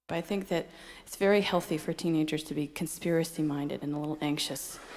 I think that it's very healthy for teenagers to be conspiracy-minded and a little anxious